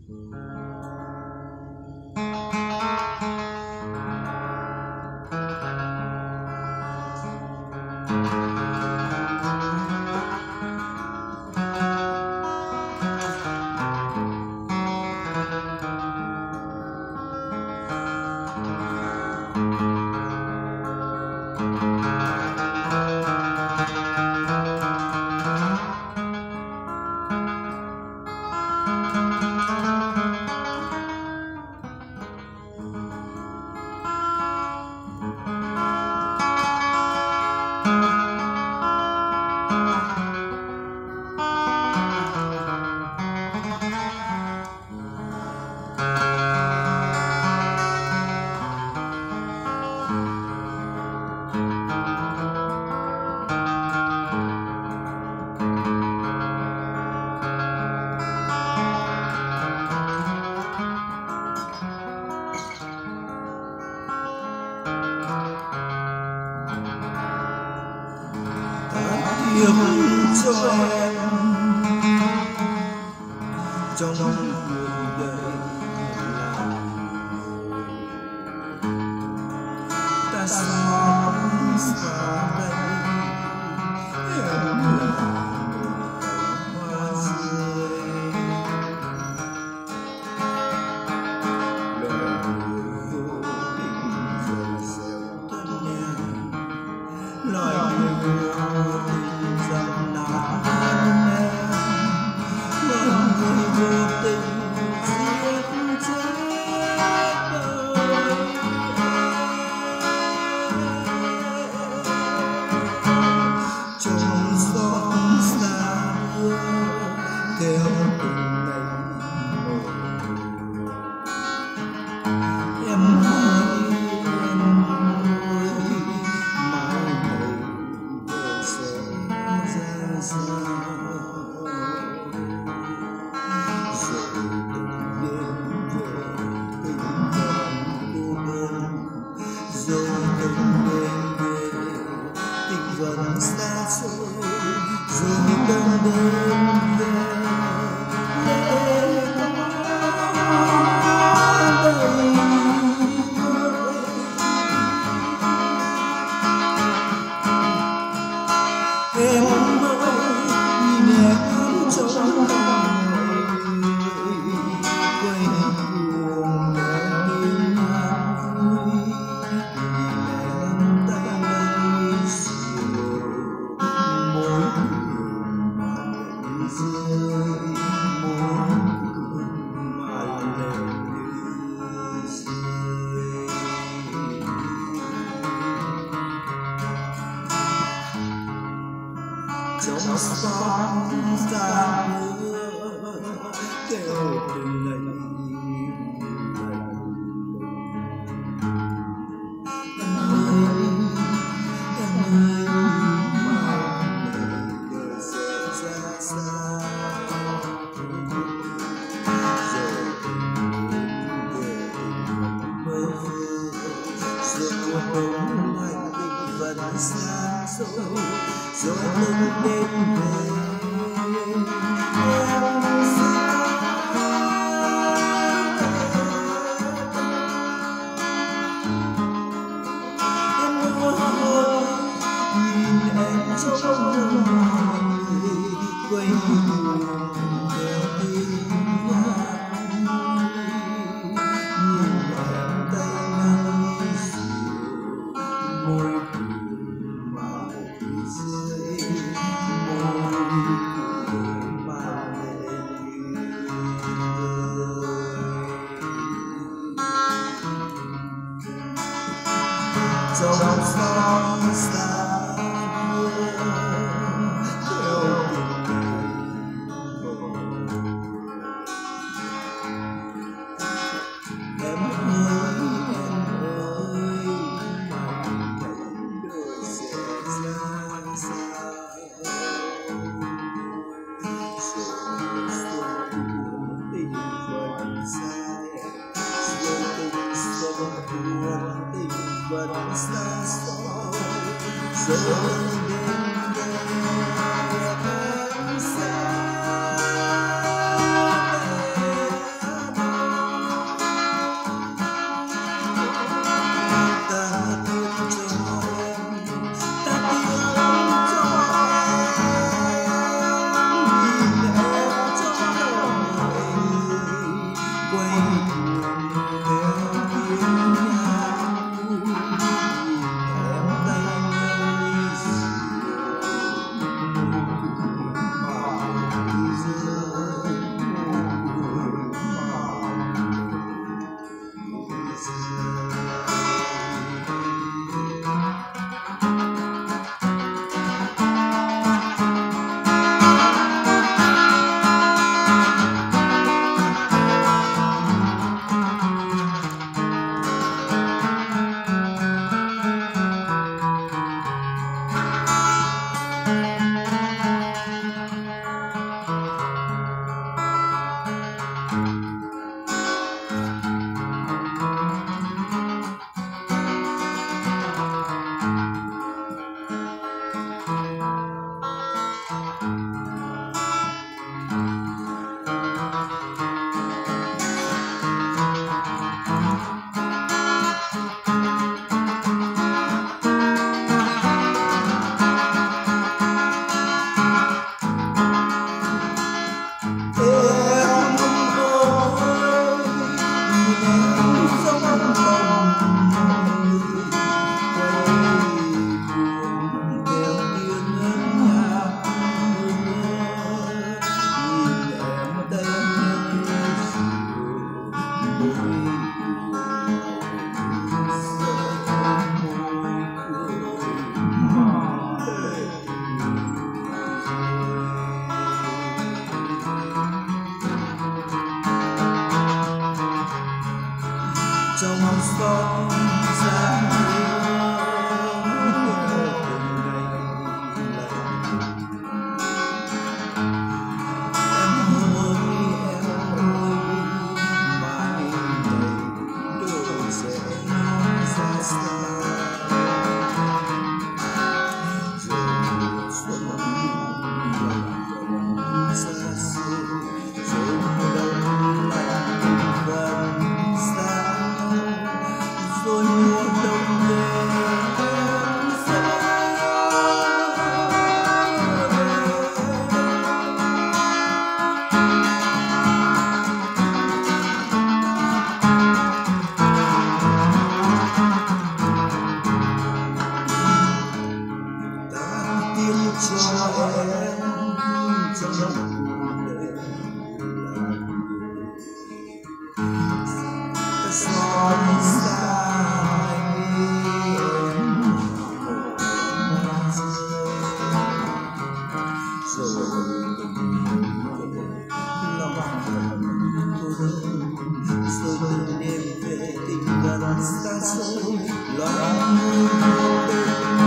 Yêu cho em trong cuộc đời ta sống xa đây em là hoa rơi lời vô tình rồi gieo tân nhang lời vô tình dần nát em người vô tình giết chết đời trong xót xa theo tình này em ơi mai này sẽ ra sao vẫn xa xôi rồi đông đêm về lẽ có đầy em ơi nhìn em trong lòng quay cuồng em vui em tay nâng trong xót xa theo từng ngày vẫn xa xôi rồi từng đêm về em xa em ơi nhìn em trong lòng quay cuồng theo tim nhìn em tay nâng môi trong xót xa theo em ơi mãi cánh đời sẽ ra sao rồi xuân tình vẫn xa rồi tình xuân tình vẫn xa xôi rồi đêm đêm em xa trong xót xa cho em trong cuộc đời ta xót xa em rồi lòng cô đơn rồi từng đêm về tình gần xa xôi loài người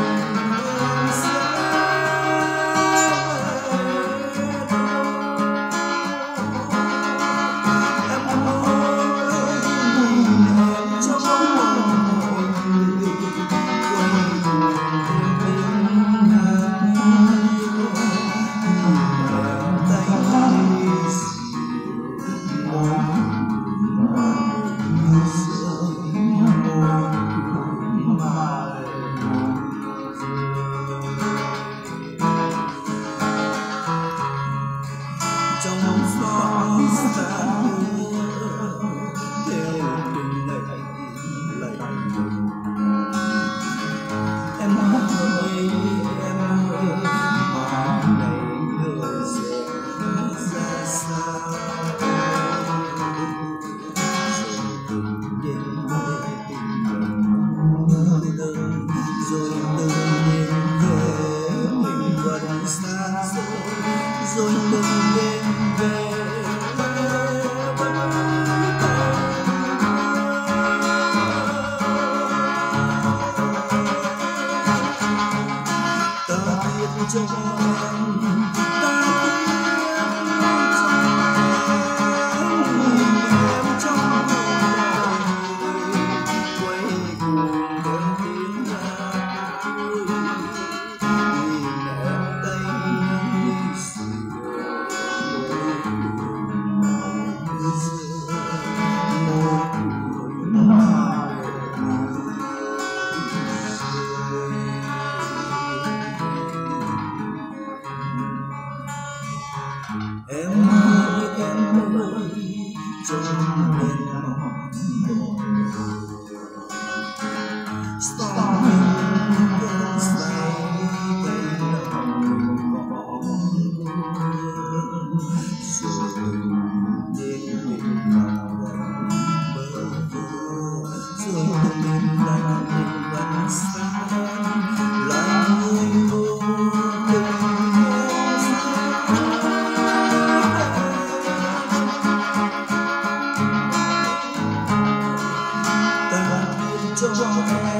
trong xót xa theo từng lạy em ơi mà này nữa sẽ ra sao rồi từng đêm về rồi từng đêm về mình vẫn xa xôi rồi từng đêm về ta biết cho em em ơi trong đêm storm cơn say tay lòng bỏ rồi đêm mình vào bờ vô rồi đêm lạnh mình vẫn xa loài người vô cho em